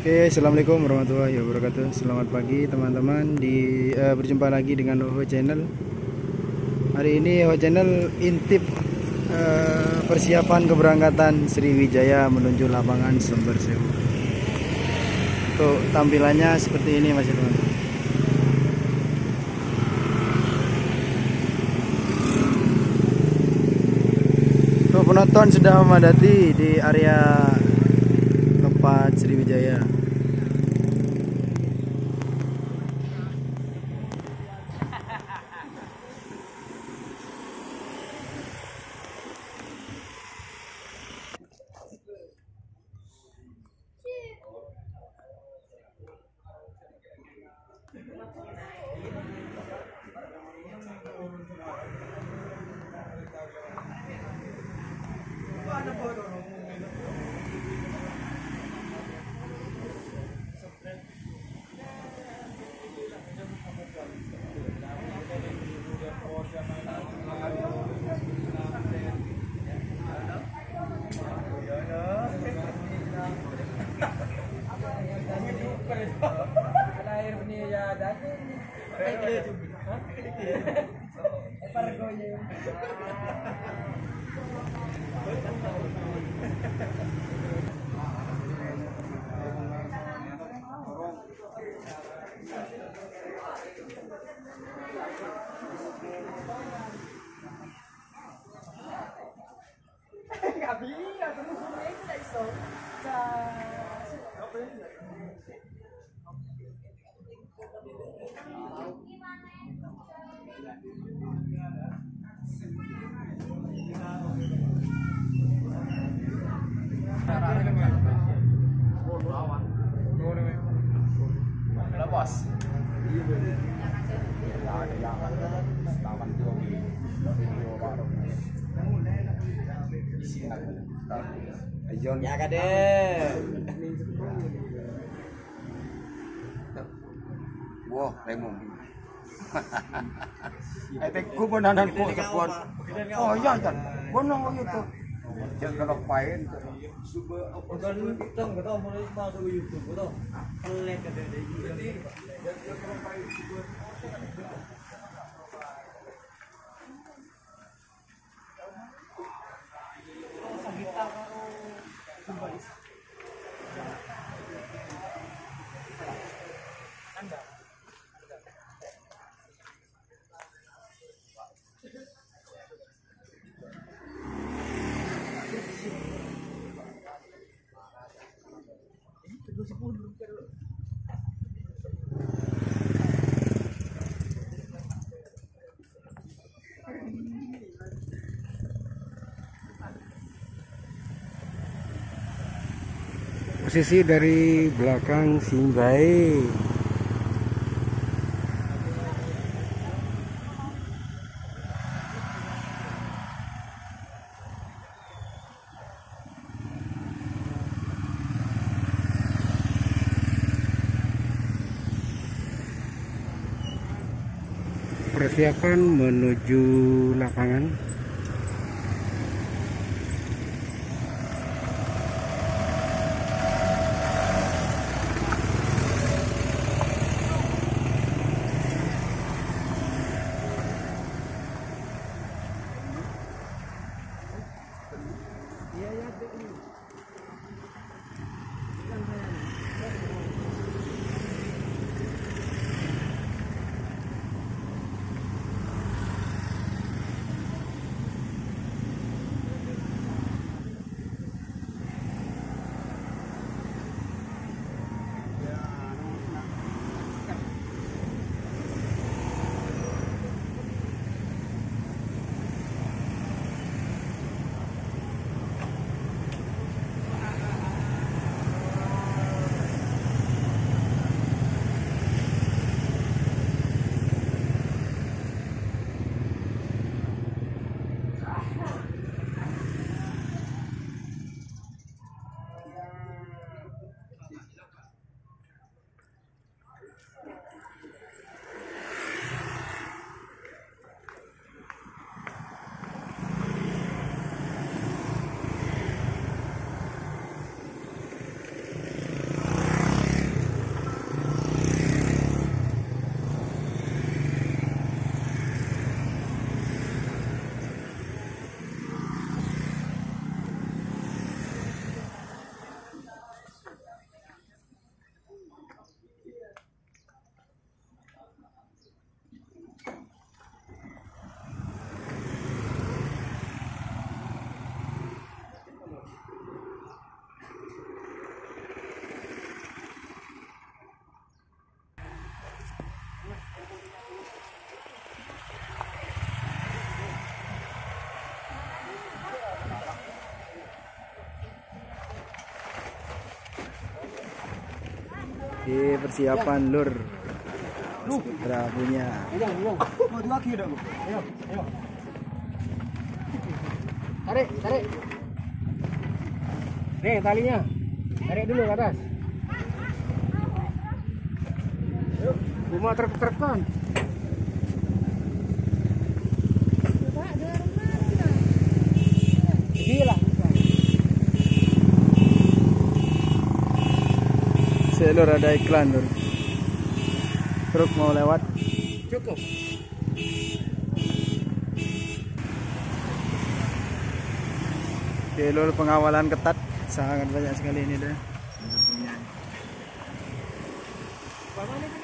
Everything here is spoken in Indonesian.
Oke, assalamualaikum warahmatullahi wabarakatuh. Selamat pagi teman-teman. Berjumpa lagi dengan Oho Channel. Hari ini Oho Channel intip persiapan keberangkatan Sriwijaya menuju lapangan Sumbersewu. Untuk tampilannya seperti ini, Mas teman-teman. Untuk penonton sudah memadati di area tempat Sriwijaya. Bos. Ada yang selamat ya kade. Wah, lemong. Ku benanan ku sepon. Oh iya kan. Bonong itu. Jangan kalau pain. Bukan kita nggak tahu mulai masuk YouTube itu. Pelet ada di YouTube. Posisi dari belakang Simbai. Persiapan menuju lapangan. Di persiapan lur. Putra punya. Mau lagi udah. Ayo, ayo. Tarik, tarik. Nih talinya. Tarik dulu ke atas. Yuk, cuma trek-trekan. Gila. Lur ada iklan lur. Truk mau lewat. Cukup. Oke lur, pengawalan ketat sangat banyak sekali ini dah. Bagaimana